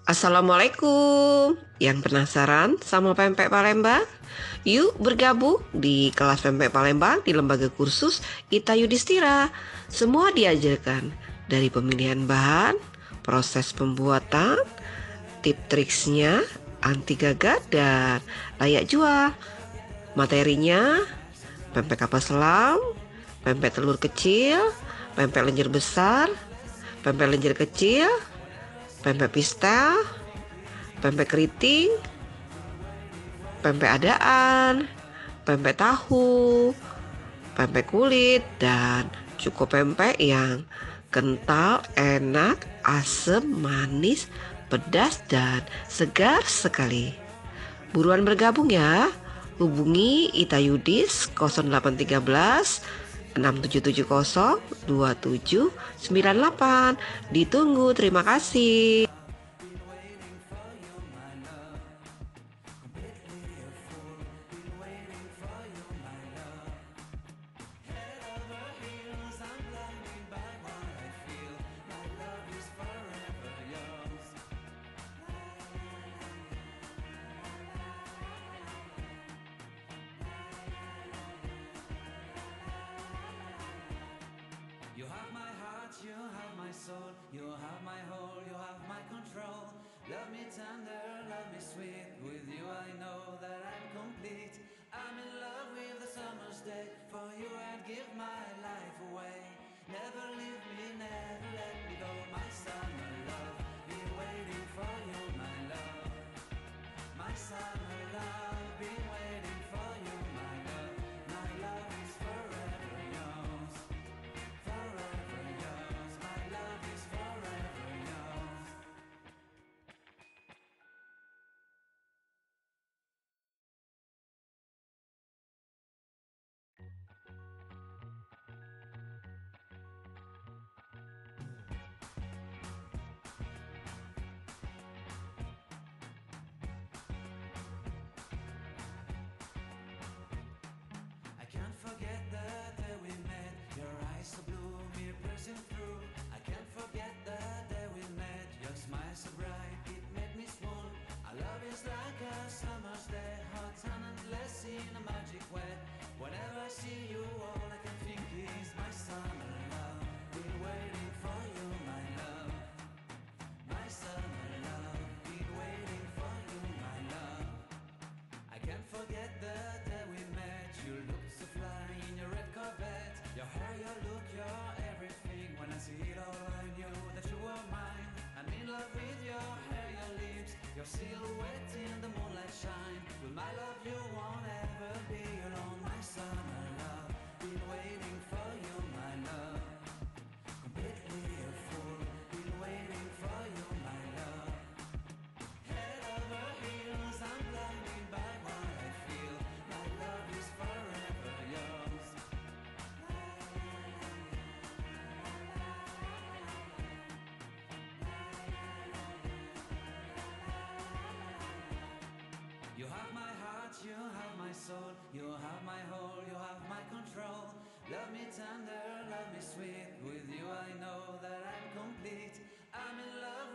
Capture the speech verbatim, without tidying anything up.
Assalamualaikum. Yang penasaran sama pempek Palembang? Yuk bergabung di kelas pempek Palembang di Lembaga Kursus Ita Yudhistira. Semua diajarkan dari pemilihan bahan, proses pembuatan, tip triksnya, anti gagah dan layak jual. Materinya pempek kapal selam, pempek telur kecil, pempek lenjer besar, pempek lenjer kecil, pempek pistel, pempek keriting, pempek adaan, pempek tahu, pempek kulit, dan cukup pempek yang kental, enak, asam, manis, pedas, dan segar sekali. Buruan bergabung ya. Hubungi Ita Yudis nol delapan satu tiga enam tujuh tujuh nol dua tujuh sembilan delapan. Ditunggu, terima kasih. You have my heart, you have my soul, you have my whole, you have my control. Love me tender, love me sweet, with you I know that I'm complete. I'm in love with the summer's day, for you I'd give my life away. Never leave me, never let me go, my summer love. Been waiting for you, my love. My summer love, been waiting for you, my love. My love is forever yours. Forever yours, my love is forever yours. I can't forget the day we met. Your eyes so blue, me piercing through. I can't forget the day we met. Your smile so bright, it made me swoon. Our love is like a summer's day, hot and endless in a magic way. Whenever I see you, all I can think is my summer love. Been waiting for you, my love. My summer love. Been waiting for you, my love. I can't forget the day we met. You looked so fly in your red Corvette. Your hair, your look, your everything. When I see it all, I knew that you were mine. I'm in love with your hair, your lips, your silhouette in the moonlight shine. With my love, you won't ever be alone. My summer love, been waiting for you, my love. Completely a fool, been waiting for you, my love. Head over heels, I'm blinded by what I feel. My love is forever yours. You have my heart, you have my soul, you have my whole, you have my control. Love me tender, love me sweet, with you I know that I'm complete. I'm in love